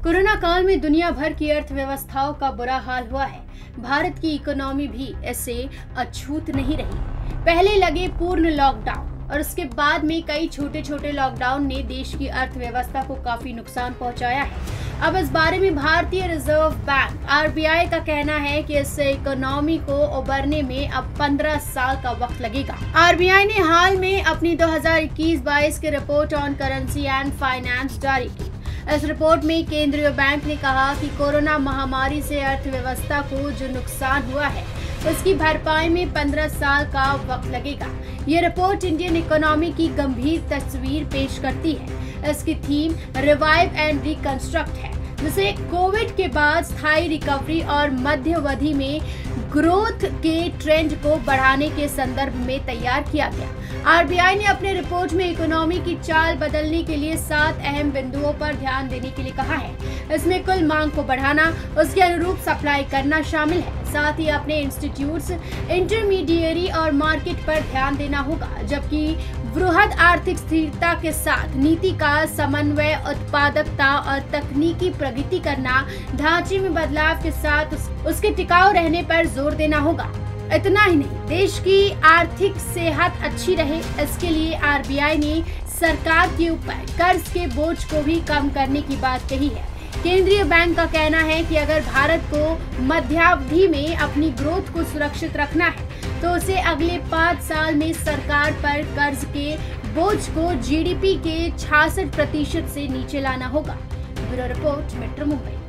Corona काल में दुनिया भर की अर्थव्यवस्थाओं का बुरा हाल हुआ है। भारत की इकोनॉमी भी इससे अछूत नहीं रही। पहले लगे पूर्ण लॉकडाउन और उसके बाद में कई छोटे छोटे लॉकडाउन ने देश की अर्थव्यवस्था को काफी नुकसान पहुंचाया है। अब इस बारे में भारतीय रिजर्व बैंक आरबीआई का कहना है कि इससे इकोनॉमी को उबरने में अब 15 साल का वक्त लगेगा। आरबीआई ने हाल में अपनी 2021-22 की report on currency and finance जारी की। इस रिपोर्ट में केंद्रीय बैंक ने कहा कि कोरोना महामारी से अर्थव्यवस्था को जो नुकसान हुआ है उसकी भरपाई में 15 साल का वक्त लगेगा। ये रिपोर्ट इंडियन इकोनॉमी की गंभीर तस्वीर पेश करती है। इसकी थीम रिवाइव एंड रिकंस्ट्रक्ट है, जिसे कोविड के बाद स्थायी रिकवरी और मध्यावधि में ग्रोथ के ट्रेंड को बढ़ाने के संदर्भ में तैयार किया गया। आरबीआई ने अपने रिपोर्ट में इकोनॉमी की चाल बदलने के लिए 7 अहम बिंदुओं पर ध्यान देने के लिए कहा है। इसमें कुल मांग को बढ़ाना, उसके अनुरूप सप्लाई करना शामिल है। साथ ही अपने इंस्टीट्यूट्स, इंटरमीडिएरी और मार्केट पर ध्यान देना होगा, जबकि वृहद आर्थिक स्थिरता के साथ नीति का समन्वय, उत्पादकता और तकनीकी प्रगति करना, ढांचे में बदलाव के साथ उसके टिकाऊ रहने पर जोर देना होगा। इतना ही नहीं, देश की आर्थिक सेहत अच्छी रहे, इसके लिए आरबीआई ने सरकार के ऊपर कर्ज के बोझ को भी कम करने की बात कही है। केंद्रीय बैंक का कहना है कि अगर भारत को मध्यावधि में अपनी ग्रोथ को सुरक्षित रखना है तो उसे अगले 5 साल में सरकार पर कर्ज के बोझ को जीडीपी के 66% से नीचे लाना होगा। Bureau report, metro Mumbai.